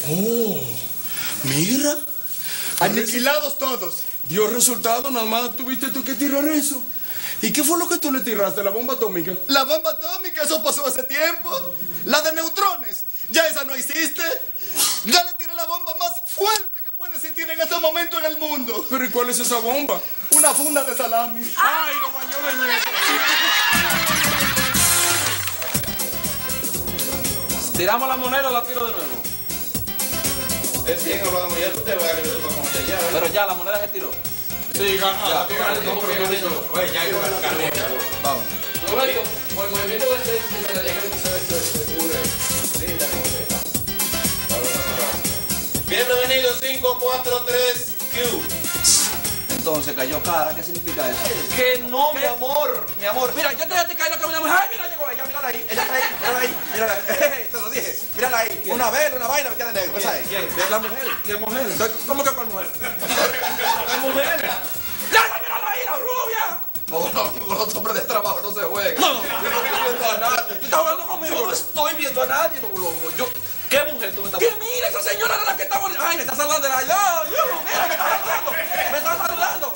Oh, mira. Aniquilados todos. Dio resultado, nada más tuviste tú que tirar eso. ¿Y qué fue lo que tú le tiraste, la bomba atómica? La bomba atómica, eso pasó hace tiempo. La de neutrones, ya esa no existe. Ya le tiré la bomba más fuerte que puede existir en este momento en el mundo. ¿Pero y cuál es esa bomba? Una funda de salami. ¡Ay, no bañó de nuevo! ¿Tiramos la moneda o la tiro de nuevo? Es 100 o la moneda, tú te vas a ver como ya. Pero ya, la moneda se tiró. Sí, ganó. Ya, oye, ya yo gané. Vamos. Roberto, por el movimiento de este, se cubre. Linda, como se. Bienvenido 543Q. Entonces cayó cara, ¿qué significa eso? Que no, mi amor. Mi amor. Mira, yo te dejé caer lo que me llamé. ¡Ay, mira, llegó ella! Mírala ahí. Ella está ahí, mírala ahí, mírala ahí. Te lo dije. Mírala ahí. ¿Quién? Una vela, una vaina, vestida de negro. ¿Esa es? ¿Quién? La mujer. ¿Qué mujer? ¿Cómo que cuál mujer? ¿Qué mujer? ¡Ya, mírala ahí, la rubia! No, los hombres de trabajo no se juegan. No. Yo no estoy viendo a nadie. ¿Tú estás hablando conmigo? Yo no estoy viendo a nadie, yo. ¿Qué mujer tú me estás Que mira esa señora de la que estamos. Ay, me está saludando de la. Yo, mira, me está saludando. Me está saludando.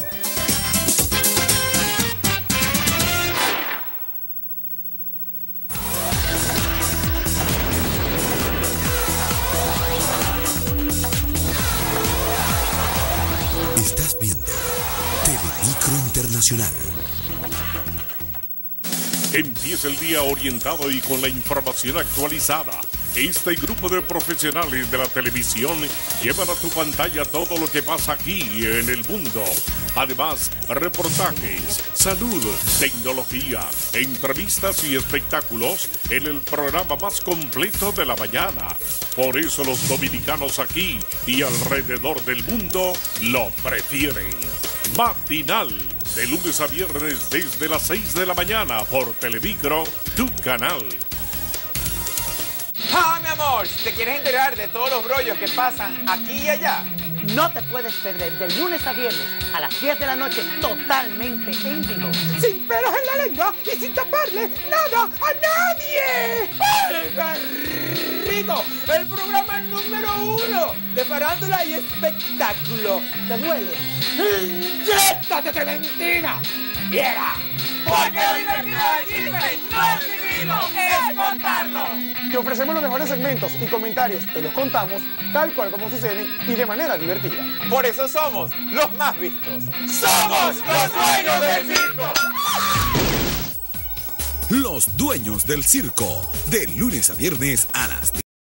Estás viendo Telemicro Internacional. Empieza el día orientado y con la información actualizada. Este grupo de profesionales de la televisión llevan a tu pantalla todo lo que pasa aquí en el mundo. Además, reportajes, salud, tecnología, entrevistas y espectáculos en el programa más completo de la mañana. Por eso los dominicanos aquí y alrededor del mundo lo prefieren. Matinal, de lunes a viernes desde las 6 de la mañana por Telemicro, tu canal. ¡Ah, mi amor! ¿Te quieres enterar de todos los brollos que pasan aquí y allá? No te puedes perder de lunes a viernes a las 10 de la noche totalmente en vivo. Sin pelos en la lengua y sin taparle nada a nadie. ¡Ay, qué rico! El programa número 1 de farándula y espectáculo. ¿Te duele? ¡Inyéctate, Clementina! ¡Viera! Porque lo divertido del chisme no es vivirlo, es contarlo. Te ofrecemos los mejores segmentos y comentarios, te los contamos tal cual como suceden y de manera divertida. Por eso somos los más vistos. ¡Somos los dueños del circo! Los dueños del circo, de lunes a viernes a las 10.